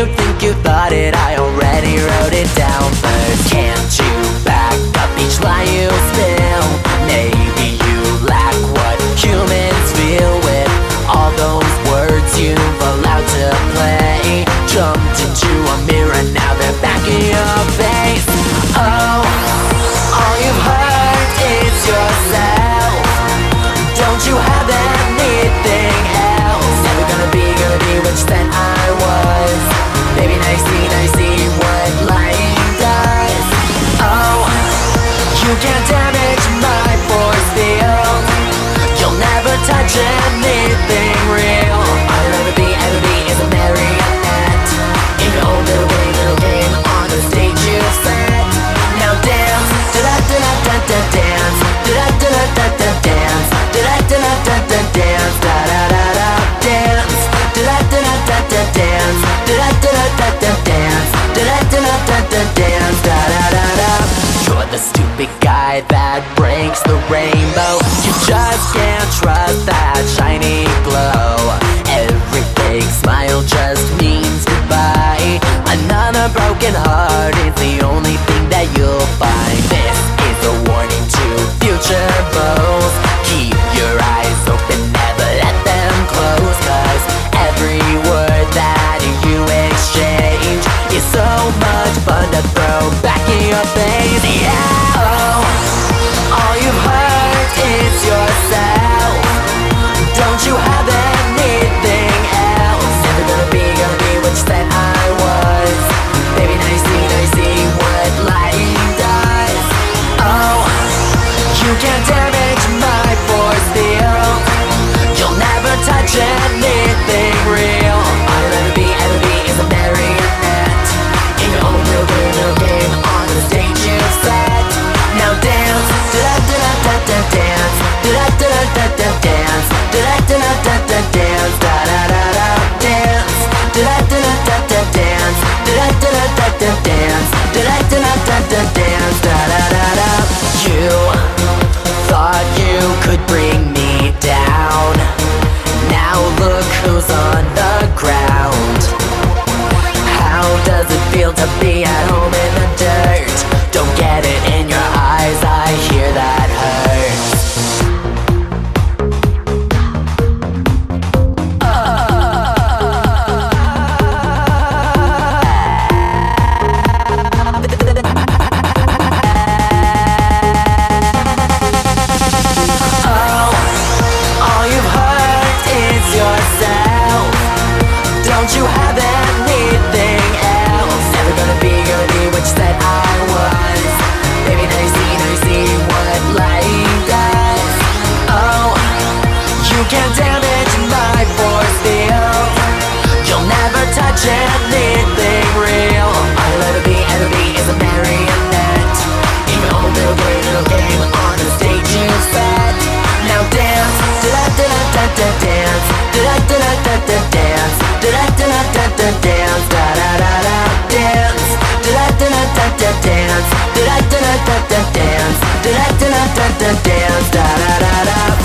you think you thought it? I already wrote it down first. Can't you back up each line you spill? Maybe you lack what humans feel with all those words you've allowed to play. Jumped into a mirror, now they're back in your face. Oh, all you've heard is yourself. Don't you have anything else? Never gonna be what you said I was. Baby, now you see what lying does. Oh, you can't damage my force field. You'll never touch anything real. All you'll ever be is a marionette in your own little game on the stage you set. Now dance, da-da-da-da-da-da, dance, da-da-da-da-da-da, dance, da-da-da-da-da-da, dance, da-da-da-da, dance, da-da-da-da-da-da, dance, da-da-da-da-da-da, dance, da-da-da-da-da-da, dance, da-da-da-da. You're the stupid guy that breaks the rainbow. You just can't trust that shiny glow. Every fake smile just means goodbye. Another broken heart is the only thing that you'll find. This is a warning to future beaux. Keep your eyes open, never let them close, 'cause every word that you exchange is so much fun to throw back in your face. Yeah. Oh, all you've heard is yourself. Don't you have anything else? Never gonna be what you said I was. Baby, now you see what lying does. Oh, you can't damage my force field. You'll never touch anything real. All you'll ever be is a marionette in your own little game on the stage you set. Now dance, da-da-da-da-da, dance, da-da-da-da-da, dance, da-da-da-da-da, dance, da-da-da-da, dance, da-da-da-da-da, dance, da-da-da-da-da, dance, da-da-da-da-da, dance, da-da-da-da. You thought you could bring me down. Now look who's on the ground. How does it feel to be at home in the dirt? Don't get it in your eyes, I hear that hurts. Don't you have anything else? Never gonna be what you said I was. Baby, now you see what lying does. Oh, you can't damage my force field. You'll never touch anything real. All you'll ever be is a marionette in your own little game on the stage you set. Now dance, da-da-da-da-da, dance, da-da-da-da-da, dance, da-da-da-da-da, dance, da-da-da-da, dance, da-da-da-da-da, dance, da-da-da-da-da, dance, da-da-da-da-da, dance, da-da-da-da.